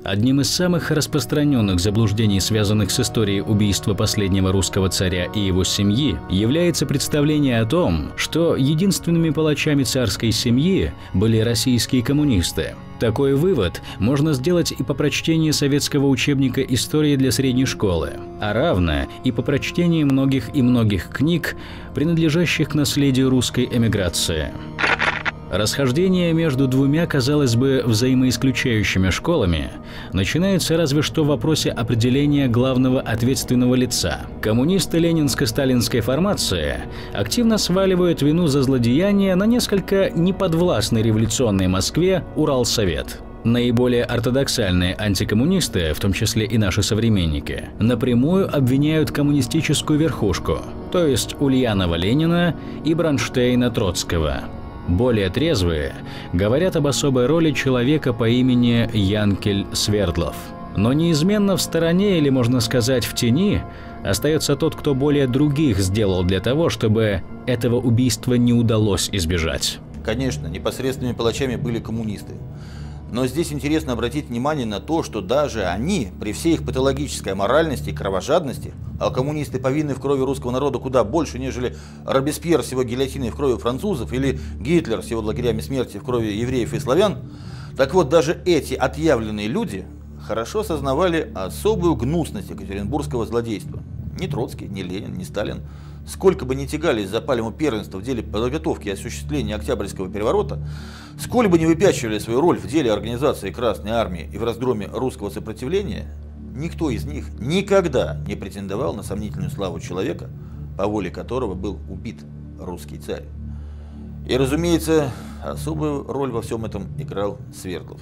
Одним из самых распространенных заблуждений, связанных с историей убийства последнего русского царя и его семьи, является представление о том, что единственными палачами царской семьи были российские коммунисты. Такой вывод можно сделать и по прочтении советского учебника «История для средней школы», а равно и по прочтении многих книг, принадлежащих к наследию русской эмиграции. Расхождение между двумя, казалось бы, взаимоисключающими школами начинается разве что в вопросе определения главного ответственного лица. Коммунисты ленинско-сталинской формации активно сваливают вину за злодеяния на несколько неподвластной революционной Москве Уралсовет. Наиболее ортодоксальные антикоммунисты, в том числе и наши современники, напрямую обвиняют коммунистическую верхушку, то есть Ульянова-Ленина и Бронштейна-Троцкого. Более трезвые говорят об особой роли человека по имени Янкель Свердлов. Но неизменно в стороне, или, можно сказать, в тени, остается тот, кто более других сделал для того, чтобы этого убийства не удалось избежать. Конечно, непосредственными палачами были коммунисты. Но здесь интересно обратить внимание на то, что даже они, при всей их патологической моральности и кровожадности, а коммунисты повинны в крови русского народа куда больше, нежели Робеспьер с его гильотиной в крови французов или Гитлер с его лагерями смерти в крови евреев и славян, так вот, даже эти отъявленные люди хорошо осознавали особую гнусность екатеринбургского злодейства. Ни Троцкий, ни Ленин, ни Сталин, сколько бы ни тягались за пальму первенства в деле подготовки и осуществления Октябрьского переворота, сколь бы ни выпячивали свою роль в деле организации Красной Армии и в разгроме русского сопротивления, никто из них никогда не претендовал на сомнительную славу человека, по воле которого был убит русский царь. И, разумеется, особую роль во всем этом играл Свердлов.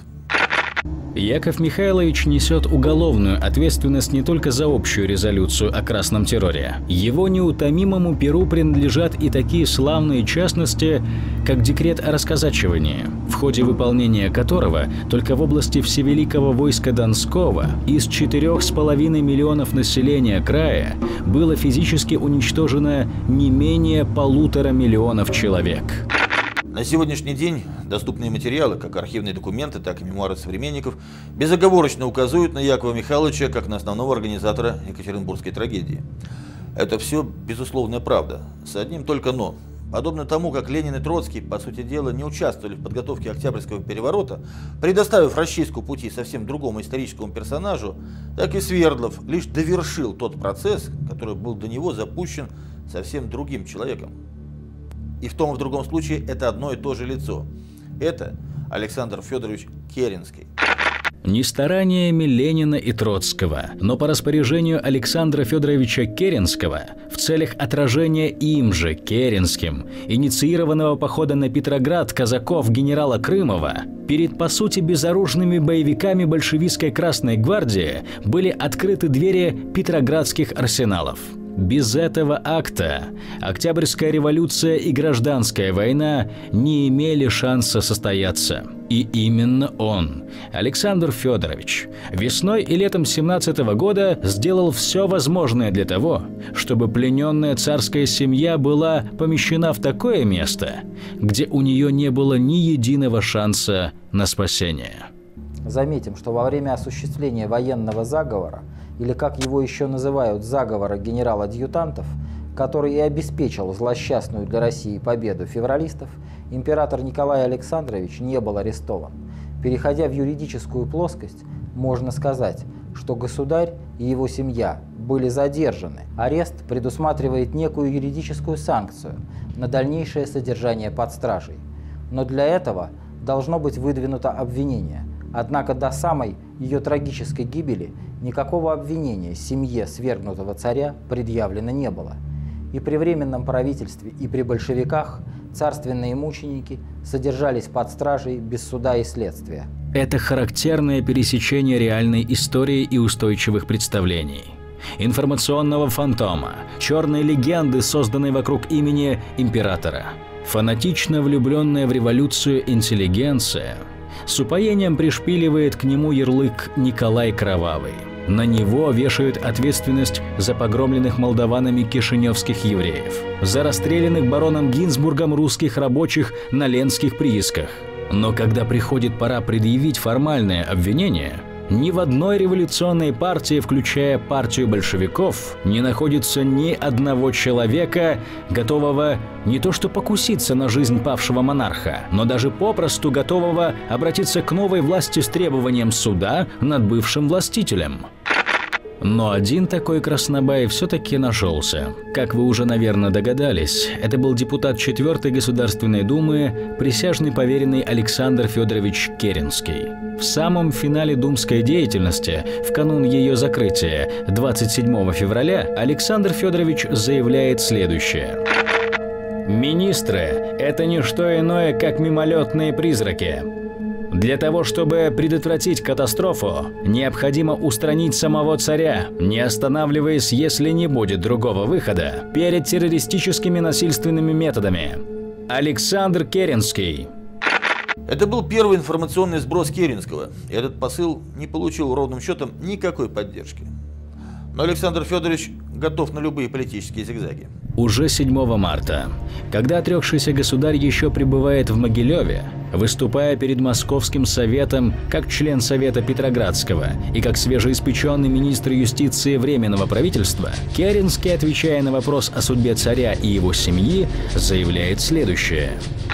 Яков Михайлович несет уголовную ответственность не только за общую резолюцию о красном терроре. Его неутомимому перу принадлежат и такие славные частности, как декрет о расказачивании, в ходе выполнения которого только в области Всевеликого войска Донского из 4,5 миллионов населения края было физически уничтожено не менее 1,5 миллиона человек. На сегодняшний день доступные материалы, как архивные документы, так и мемуары современников, безоговорочно указывают на Якова Михайловича как на основного организатора екатеринбургской трагедии. Это все безусловная правда, с одним только «но». Подобно тому, как Ленин и Троцкий, по сути дела, не участвовали в подготовке Октябрьского переворота, предоставив расчистку пути совсем другому историческому персонажу, так и Свердлов лишь довершил тот процесс, который был до него запущен совсем другим человеком. И в том и в другом случае это одно и то же лицо. Это Александр Федорович Керенский. Не стараниями Ленина и Троцкого, но по распоряжению Александра Федоровича Керенского в целях отражения им же, Керенским, инициированного похода на Петроград казаков генерала Крымова, перед, по сути, безоружными боевиками большевистской Красной гвардии были открыты двери петроградских арсеналов. Без этого акта Октябрьская революция и гражданская война не имели шанса состояться. И именно он, Александр Федорович, весной и летом 17 года сделал все возможное для того, чтобы плененная царская семья была помещена в такое место, где у нее не было ни единого шанса на спасение. Заметим, что во время осуществления военного заговора, или как его еще называют, заговора генерал-адъютантов, который и обеспечил злосчастную для России победу февралистов, император Николай Александрович не был арестован. Переходя в юридическую плоскость, можно сказать, что государь и его семья были задержаны. Арест предусматривает некую юридическую санкцию на дальнейшее содержание под стражей. Но для этого должно быть выдвинуто обвинение. Однако до самой ее трагической гибели никакого обвинения семье свергнутого царя предъявлено не было. И при Временном правительстве, и при большевиках царственные мученики содержались под стражей без суда и следствия. Это характерное пересечение реальной истории и устойчивых представлений. Информационного фантома, черной легенды, созданной вокруг имени императора. Фанатично влюбленная в революцию интеллигенция с упоением пришпиливает к нему ярлык «Николай Кровавый». На него вешают ответственность за погромленных молдаванами кишиневских евреев, за расстрелянных бароном Гинзбургом русских рабочих на ленских приисках. Но когда приходит пора предъявить формальное обвинение, ни в одной революционной партии, включая партию большевиков, не находится ни одного человека, готового не то что покуситься на жизнь павшего монарха, но даже попросту готового обратиться к новой власти с требованием суда над бывшим властителем. Но один такой краснобай все-таки нашелся. Как вы уже, наверное, догадались, это был депутат 4-й Государственной Думы, присяжный поверенный Александр Федорович Керенский. В самом финале думской деятельности, в канун ее закрытия, 27 февраля, Александр Федорович заявляет следующее. «Министры – это не что иное, как мимолетные призраки. Для того, чтобы предотвратить катастрофу, необходимо устранить самого царя, не останавливаясь, если не будет другого выхода, перед террористическими насильственными методами. Александр Керенский». Это был первый информационный сброс Керенского, и этот посыл не получил ровным счетом никакой поддержки. Но Александр Федорович готов на любые политические зигзаги. Уже 7 марта, когда отрекшийся государь еще пребывает в Могилеве, выступая перед Московским советом как член Совета Петроградского и как свежеиспеченный министр юстиции Временного правительства, Керенский, отвечая на вопрос о судьбе царя и его семьи, заявляет следующее.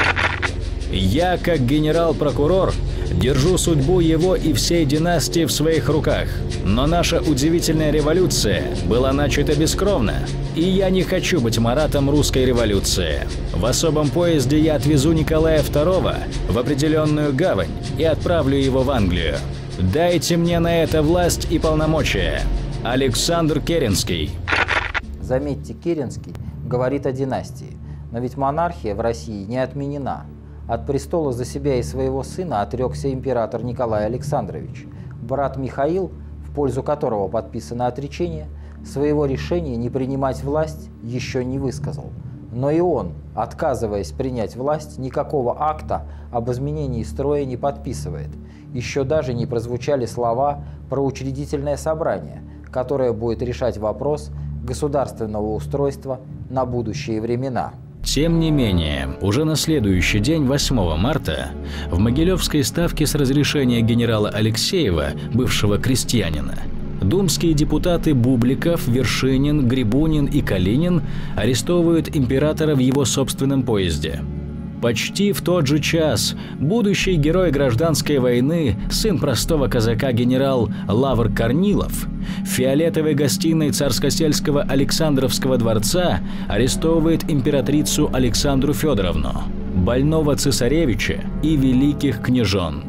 «Я, как генерал-прокурор, держу судьбу его и всей династии в своих руках. Но наша удивительная революция была начата бескровно, и я не хочу быть маратом русской революции. В особом поезде я отвезу Николая II в определенную гавань и отправлю его в Англию. Дайте мне на это власть и полномочия. Александр Керенский». Заметьте, Керенский говорит о династии, но ведь монархия в России не отменена. От престола за себя и своего сына отрекся император Николай Александрович. Брат Михаил, в пользу которого подписано отречение, своего решения не принимать власть еще не высказал. Но и он, отказываясь принять власть, никакого акта об изменении строя не подписывает. Еще даже не прозвучали слова про учредительное собрание, которое будет решать вопрос государственного устройства на будущие времена. Тем не менее, уже на следующий день, 8 марта, в Могилевской ставке с разрешения генерала Алексеева, бывшего крестьянина, думские депутаты Бубликов, Вершинин, Грибунин и Калинин арестовывают императора в его собственном поезде. Почти в тот же час будущий герой гражданской войны, сын простого казака генерал Лавр Корнилов, в фиолетовой гостиной царско-сельского Александровского дворца арестовывает императрицу Александру Федоровну, больного цесаревича и великих княжон.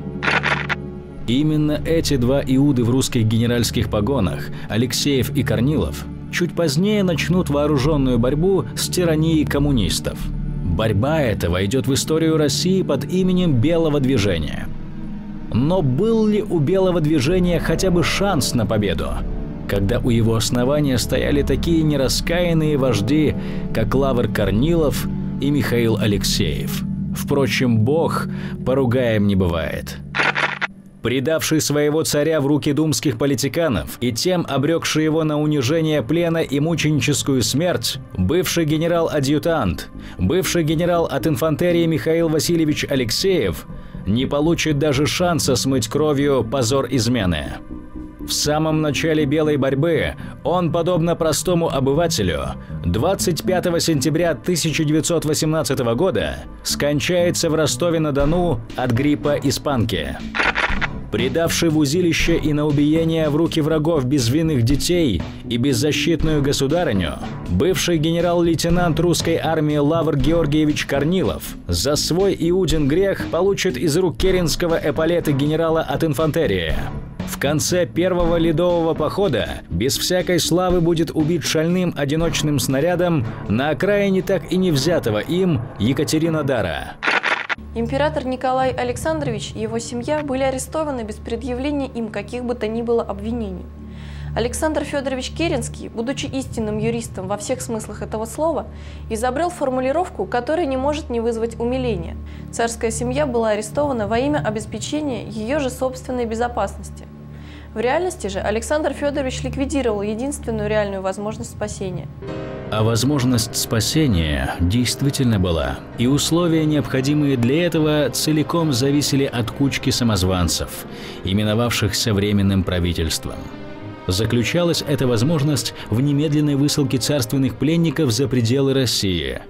Именно эти два иуды в русских генеральских погонах, Алексеев и Корнилов, чуть позднее начнут вооруженную борьбу с тиранией коммунистов. Борьба эта войдет в историю России под именем Белого движения. Но был ли у Белого движения хотя бы шанс на победу, когда у его основания стояли такие нераскаянные вожди, как Лавр Корнилов и Михаил Алексеев? Впрочем, Бог поругаем не бывает. Предавший своего царя в руки думских политиканов и тем обрекший его на унижение, плена и мученическую смерть, бывший генерал-адъютант, бывший генерал от инфантерии Михаил Васильевич Алексеев не получит даже шанса смыть кровью позор измены. В самом начале белой борьбы он, подобно простому обывателю, 25 сентября 1918 года скончается в Ростове-на-Дону от гриппа испанки. Предавший в узилище и на убиение в руки врагов безвинных детей и беззащитную государыню, бывший генерал-лейтенант русской армии Лавр Георгиевич Корнилов за свой иудин грех получит из рук Керенского эполеты генерала от инфантерии. В конце первого ледового похода без всякой славы будет убит шальным одиночным снарядом на окраине так и не взятого им Екатеринодара. Император Николай Александрович и его семья были арестованы без предъявления им каких бы то ни было обвинений. Александр Федорович Керенский, будучи истинным юристом во всех смыслах этого слова, изобрел формулировку, которая не может не вызвать умиления. Царская семья была арестована во имя обеспечения ее же собственной безопасности. В реальности же Александр Федорович ликвидировал единственную реальную возможность спасения. А возможность спасения действительно была, и условия, необходимые для этого, целиком зависели от кучки самозванцев, именовавшихся Временным правительством. Заключалась эта возможность в немедленной высылке царственных пленников за пределы России.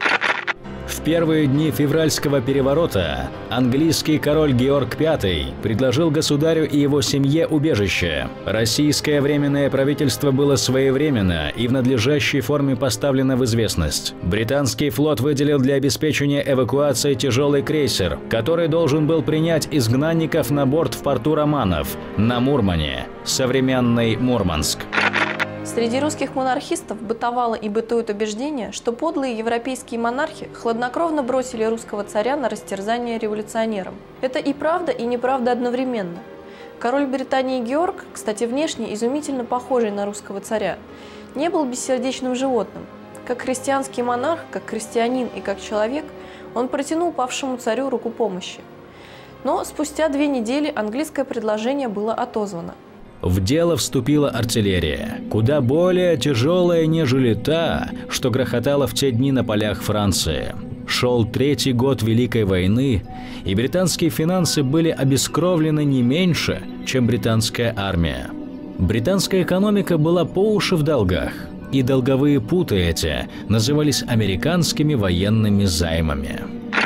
В первые дни февральского переворота английский король Георг V предложил государю и его семье убежище. Российское временное правительство было своевременно и в надлежащей форме поставлено в известность. Британский флот выделил для обеспечения эвакуации тяжелый крейсер, который должен был принять изгнанников на борт в порту Романов на Мурмане, современный Мурманск. Среди русских монархистов бытовало и бытует убеждение, что подлые европейские монархи хладнокровно бросили русского царя на растерзание революционерам. Это и правда, и неправда одновременно. Король Британии Георг, кстати, внешне изумительно похожий на русского царя, не был бессердечным животным. Как христианский монарх, как христианин и как человек, он протянул павшему царю руку помощи. Но спустя 2 недели английское предложение было отозвано. В дело вступила артиллерия, куда более тяжелая, нежели та, что грохотала в те дни на полях Франции. Шел 3-й год Великой войны, и британские финансы были обескровлены не меньше, чем британская армия. Британская экономика была по уши в долгах, и долговые путы эти назывались американскими военными займами.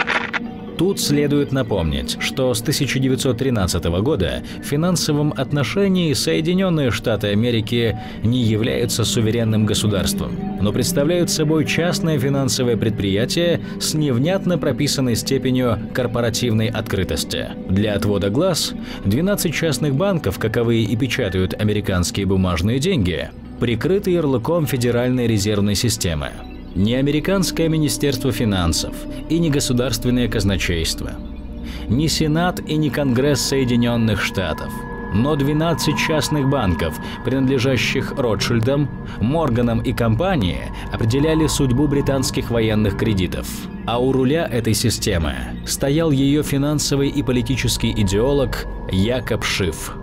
Тут следует напомнить, что с 1913 года в финансовом отношении Соединенные Штаты Америки не являются суверенным государством, но представляют собой частное финансовое предприятие с невнятно прописанной степенью корпоративной открытости. Для отвода глаз 12 частных банков, каковые и печатают американские бумажные деньги, прикрыты ярлыком Федеральной резервной системы. Ни американское Министерство финансов и ни государственное казначейство, ни Сенат и ни Конгресс Соединенных Штатов, но 12 частных банков, принадлежащих Ротшильдам, Морганам и компании, определяли судьбу британских военных кредитов. А у руля этой системы стоял ее финансовый и политический идеолог Якоб Шиф.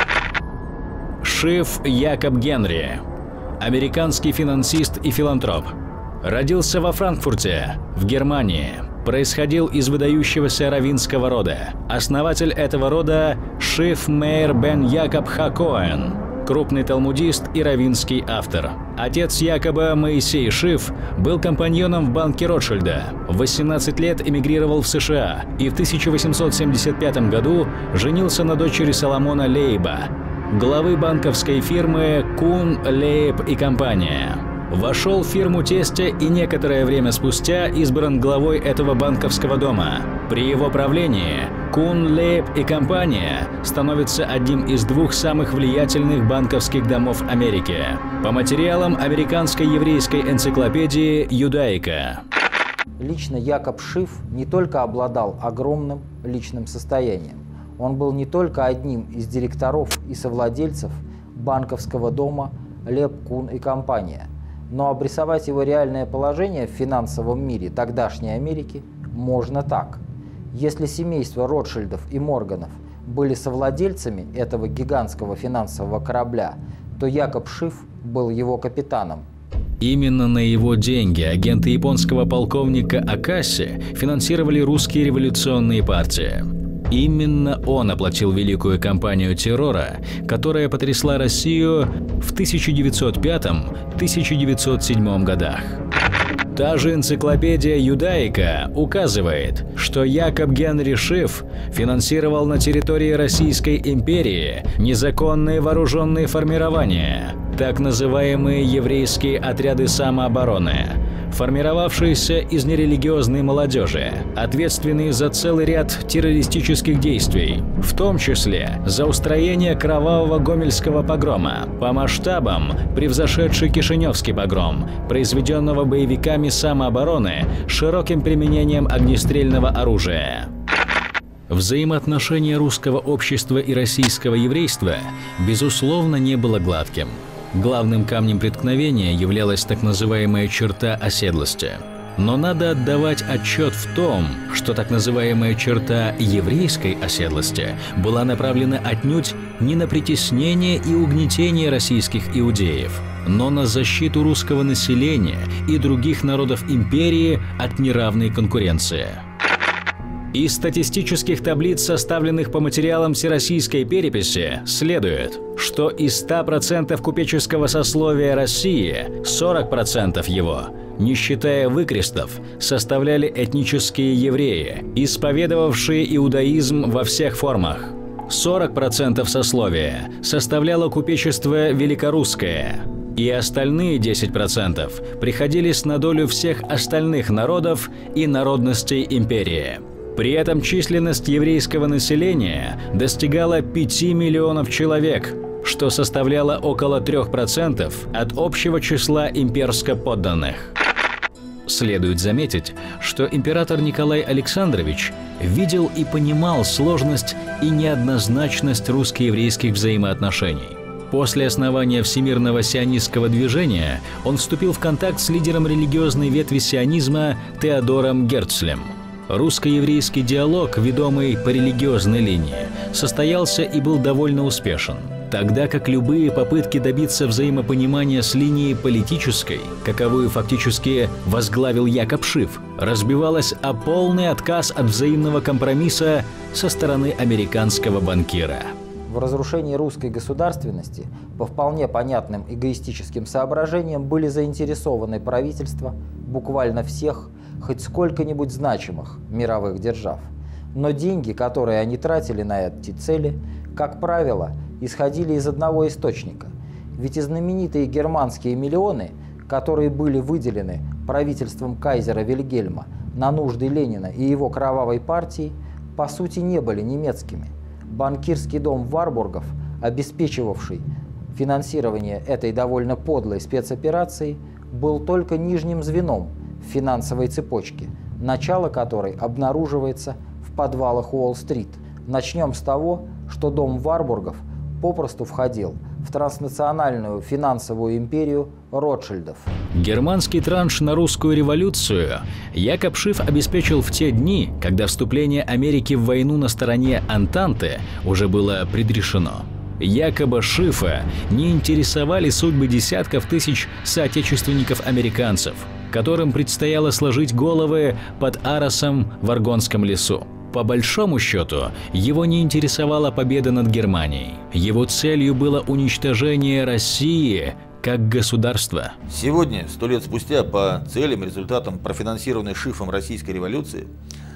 Шиф Якоб Генри, американский финансист и филантроп. Родился во Франкфурте, в Германии. Происходил из выдающегося раввинского рода. Основатель этого рода – Шиф Мейер бен Якоб ха-Коэн, крупный талмудист и раввинский автор. Отец Якоба, Моисей Шиф, был компаньоном в банке Ротшильда. В 18 лет эмигрировал в США и в 1875 году женился на дочери Соломона Лейба, главы банковской фирмы Кун, Лейб и компания. Вошел в фирму тестя и некоторое время спустя избран главой этого банковского дома. При его правлении Кун, Лейб и компания становятся одним из 2 самых влиятельных банковских домов Америки. По материалам американской еврейской энциклопедии «Юдаика». Лично Якоб Шиф не только обладал огромным личным состоянием, он был не только одним из директоров и совладельцев банковского дома Лейб, Кун и компания, но обрисовать его реальное положение в финансовом мире тогдашней Америки можно так. Если семейство Ротшильдов и Морганов были совладельцами этого гигантского финансового корабля, то Якоб Шиф был его капитаном. Именно на его деньги агенты японского полковника Акаси финансировали русские революционные партии. Именно он оплатил великую кампанию террора, которая потрясла Россию в 1905-1907 годах. Та же энциклопедия «Юдаика» указывает, что Якоб Генри Шиф финансировал на территории Российской империи незаконные вооруженные формирования, так называемые еврейские отряды самообороны, формировавшиеся из нерелигиозной молодежи, ответственные за целый ряд террористических действий, в том числе за устроение кровавого гомельского погрома, по масштабам превзошедший Кишиневский погром, произведенного боевиками самообороны с широким применением огнестрельного оружия. Взаимоотношения русского общества и российского еврейства, безусловно, не было гладким. Главным камнем преткновения являлась так называемая черта оседлости. Но надо отдавать отчет в том, что так называемая черта еврейской оседлости была направлена отнюдь не на притеснение и угнетение российских иудеев, но на защиту русского населения и других народов империи от неравной конкуренции. Из статистических таблиц, составленных по материалам Всероссийской переписи, следует, что из 100% купеческого сословия России 40% его, не считая выкрестов, составляли этнические евреи, исповедовавшие иудаизм во всех формах. 40% сословия составляло купечество великорусское, и остальные 10% приходились на долю всех остальных народов и народностей империи. При этом численность еврейского населения достигала 5 миллионов человек, что составляло около 3% от общего числа имперско-подданных. Следует заметить, что император Николай Александрович видел и понимал сложность и неоднозначность русско-еврейских взаимоотношений. После основания Всемирного сионистского движения он вступил в контакт с лидером религиозной ветви сионизма Теодором Герцлем. Русско-еврейский диалог, ведомый по религиозной линии, состоялся и был довольно успешен, тогда как любые попытки добиться взаимопонимания с линией политической, каковую фактически возглавил Якоб Шиф, разбивалась о полный отказ от взаимного компромисса со стороны американского банкира. В разрушении русской государственности по вполне понятным эгоистическим соображениям были заинтересованы правительства буквально всех хоть сколько-нибудь значимых мировых держав. Но деньги, которые они тратили на эти цели, как правило, исходили из одного источника. Ведь и знаменитые германские миллионы, которые были выделены правительством кайзера Вильгельма на нужды Ленина и его кровавой партии, по сути не были немецкими. Банкирский дом Варбургов, обеспечивавший финансирование этой довольно подлой спецоперации, был только нижним звеном в финансовой цепочке, начало которой обнаруживается в подвалах Уолл-стрит. Начнем с того, что дом Варбургов попросту входил в транснациональную финансовую империю Ротшильдов. Германский транш на русскую революцию Якоб Шиф обеспечил в те дни, когда вступление Америки в войну на стороне Антанты уже было предрешено. Якоба Шифа не интересовали судьбы десятков тысяч соотечественников-американцев, которым предстояло сложить головы под Аросом в Аргонском лесу. По большому счету, его не интересовала победа над Германией. Его целью было уничтожение России как государства. Сегодня, 100 лет спустя, по целям и результатам профинансированной Шифом российской революции,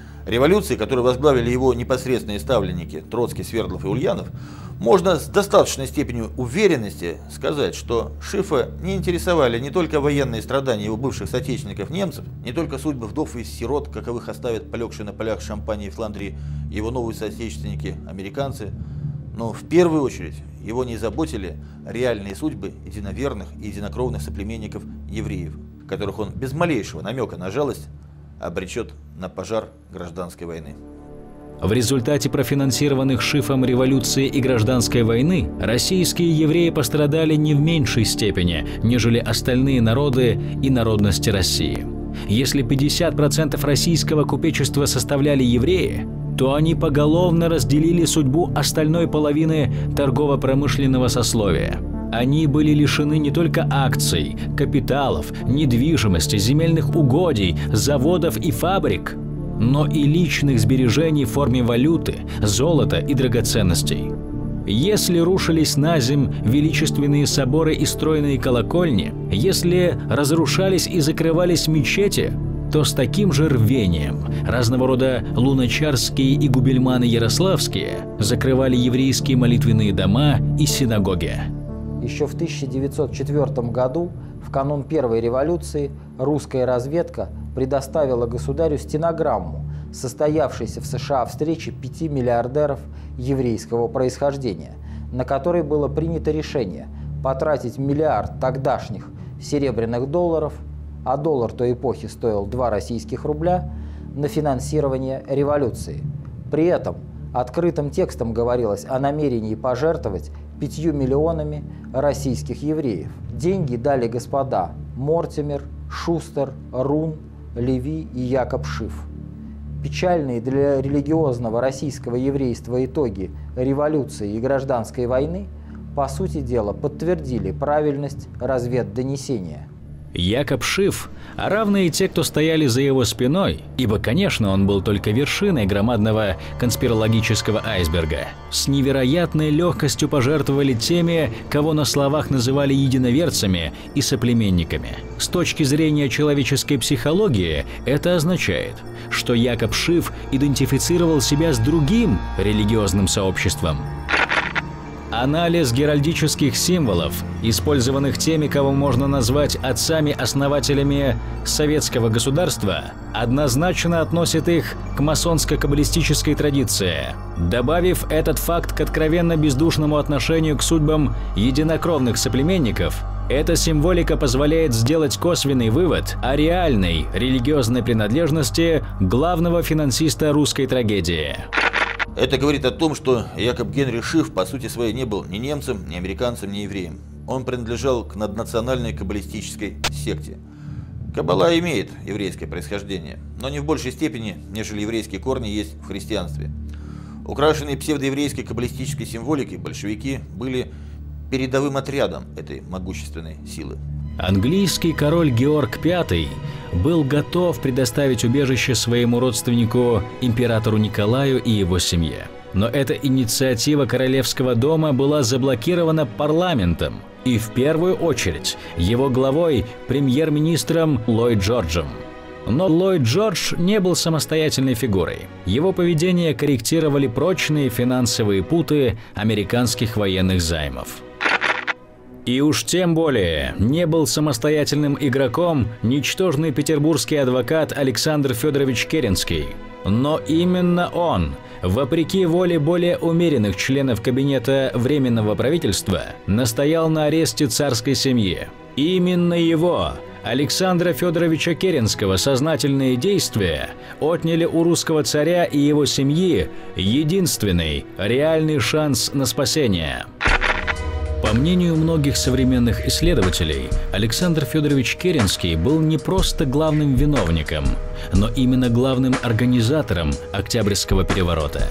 которые возглавили его непосредственные ставленники Троцкий, Свердлов и Ульянов, можно с достаточной степенью уверенности сказать, что Шифа не интересовали не только военные страдания его бывших соотечественников-немцев, не только судьбы вдов и сирот, каковых оставят полегшие на полях Шампании и Фландрии его новые соотечественники-американцы, но в первую очередь его не заботили реальные судьбы единоверных и единокровных соплеменников евреев, которых он без малейшего намека на жалость обречет на пожар гражданской войны. В результате профинансированных Шифом революции и гражданской войны российские евреи пострадали не в меньшей степени, нежели остальные народы и народности России. Если 50% российского купечества составляли евреи, то они поголовно разделили судьбу остальной половины торгово-промышленного сословия. Они были лишены не только акций, капиталов, недвижимости, земельных угодий, заводов и фабрик, но и личных сбережений в форме валюты, золота и драгоценностей. Если рушились наземь величественные соборы и стройные колокольни, если разрушались и закрывались мечети, то с таким же рвением разного рода луначарские и губельманы ярославские закрывали еврейские молитвенные дома и синагоги. Еще в 1904 году, в канун Первой революции, русская разведка предоставила государю стенограмму, состоявшейся в США встречи 5 миллиардеров еврейского происхождения, на которой было принято решение потратить миллиард тогдашних серебряных долларов, а доллар той эпохи стоил 2 российских рубля, на финансирование революции. При этом открытым текстом говорилось о намерении пожертвовать 5 миллионами российских евреев. Деньги дали господа Мортимер, Шустер, Рун, Леви и Якоб Шиф. Печальные для религиозного российского еврейства итоги революции и гражданской войны по сути дела, подтвердили правильность разведдонесения. Якоб Шиф, а равные те, кто стояли за его спиной, ибо, конечно, он был только вершиной громадного конспирологического айсберга, с невероятной легкостью пожертвовали теми, кого на словах называли единоверцами и соплеменниками. С точки зрения человеческой психологии это означает, что Якоб Шиф идентифицировал себя с другим религиозным сообществом. Анализ геральдических символов, использованных теми, кого можно назвать отцами-основателями советского государства, однозначно относит их к масонско-каббалистической традиции. Добавив этот факт к откровенно бездушному отношению к судьбам единокровных соплеменников, эта символика позволяет сделать косвенный вывод о реальной религиозной принадлежности главного финансиста русской трагедии. Это говорит о том, что Якоб Генри Шиф по сути своей не был ни немцем, ни американцем, ни евреем. Он принадлежал к наднациональной каббалистической секте. Каббала имеет еврейское происхождение, но не в большей степени, нежели еврейские корни есть в христианстве. Украшенные псевдоеврейской каббалистической символикой большевики были передовым отрядом этой могущественной силы. Английский король Георг V был готов предоставить убежище своему родственнику императору Николаю и его семье. Но эта инициатива королевского дома была заблокирована парламентом и в первую очередь его главой, премьер-министром Ллойд Джорджем. Но Ллойд Джордж не был самостоятельной фигурой. Его поведение корректировали прочные финансовые путы американских военных займов. И уж тем более не был самостоятельным игроком ничтожный петербургский адвокат Александр Федорович Керенский. Но именно он, вопреки воле более умеренных членов кабинета Временного правительства, настоял на аресте царской семьи. Именно его, Александра Федоровича Керенского, сознательные действия отняли у русского царя и его семьи единственный реальный шанс на спасение. По мнению многих современных исследователей, Александр Федорович Керенский был не просто главным виновником, но именно главным организатором Октябрьского переворота.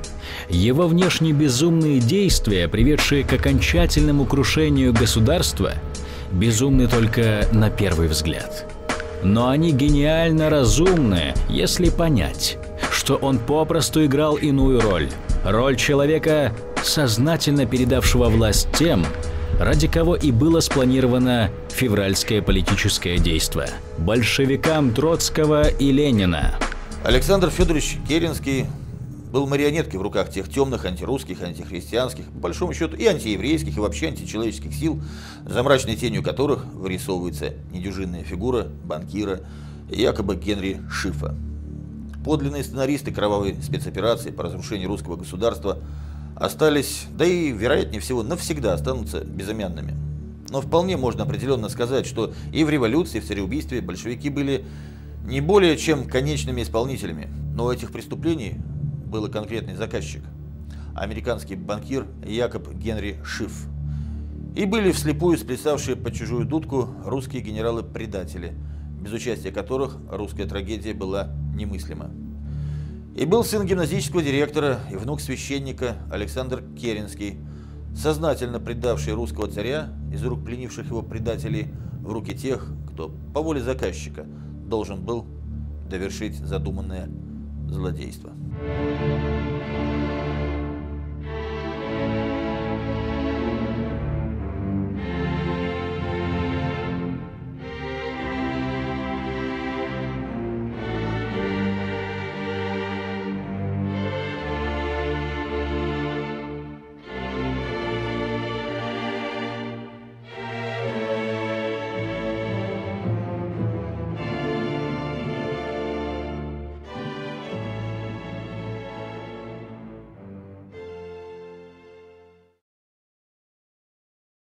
Его внешне безумные действия, приведшие к окончательному крушению государства, безумны только на первый взгляд. Но они гениально разумны, если понять, что он попросту играл иную роль – роль человека, сознательно передавшего власть тем, ради кого и было спланировано февральское политическое действо – большевикам Троцкого и Ленина. Александр Федорович Керенский был марионеткой в руках тех темных антирусских, антихристианских, по большому счету и антиеврейских, и вообще античеловеческих сил, за мрачной тенью которых вырисовывается недюжинная фигура банкира Якоба Генри Шифа. Подлинные сценаристы кровавой спецоперации по разрушению русского государства остались, да и, вероятнее всего, навсегда останутся безымянными. Но вполне можно определенно сказать, что и в революции, и в цареубийстве большевики были не более чем конечными исполнителями. Но у этих преступлений был и конкретный заказчик – американский банкир Якоб Генри Шиф. И были вслепую сплясавшие под чужую дудку русские генералы-предатели, без участия которых русская трагедия была немыслима. И был сын гимназического директора и внук священника Александр Керенский, сознательно предавший русского царя из рук пленивших его предателей в руки тех, кто по воле заказчика должен был довершить задуманное злодейство.